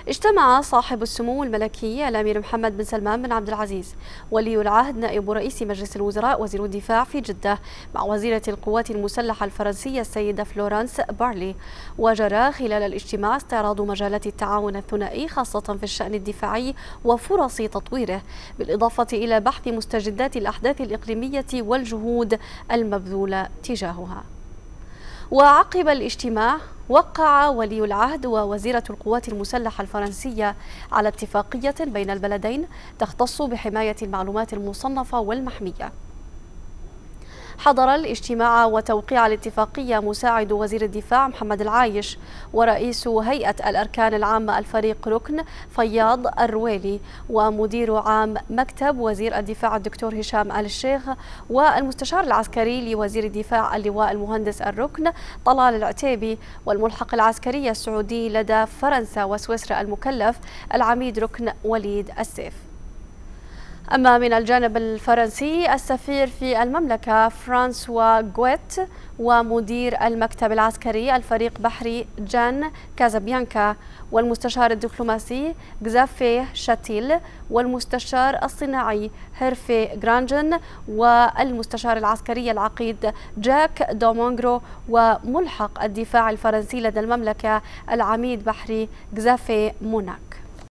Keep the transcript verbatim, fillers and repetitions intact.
اجتمع صاحب السمو الملكي الأمير محمد بن سلمان بن عبد العزيز ولي العهد نائب رئيس مجلس الوزراء وزير الدفاع في جدة مع وزيرة القوات المسلحة الفرنسية السيدة فلورانس بارلي. وجرى خلال الاجتماع استعراض مجالات التعاون الثنائي خاصة في الشأن الدفاعي وفرص تطويره، بالإضافة إلى بحث مستجدات الأحداث الإقليمية والجهود المبذولة تجاهها. وعقب الاجتماع وقع ولي العهد ووزيرة القوات المسلحة الفرنسية على اتفاقية بين البلدين تختص بحماية المعلومات المصنفة والمحمية. حضر الاجتماع وتوقيع الاتفاقية مساعد وزير الدفاع محمد العايش ورئيس هيئة الأركان العامة الفريق ركن فياض الرويلي ومدير عام مكتب وزير الدفاع الدكتور هشام آل الشيخ والمستشار العسكري لوزير الدفاع اللواء المهندس الركن طلال العتيبي والملحق العسكري السعودي لدى فرنسا وسويسرا المكلف العميد ركن وليد السيف. أما من الجانب الفرنسي السفير في المملكة فرانسوا غويت ومدير المكتب العسكري الفريق بحري جان كازابيانكا والمستشار الدبلوماسي غزافي شاتيل والمستشار الصناعي هيرفي جرانجن والمستشار العسكري العقيد جاك دومونغرو وملحق الدفاع الفرنسي لدى المملكة العميد بحري غزافي موناك.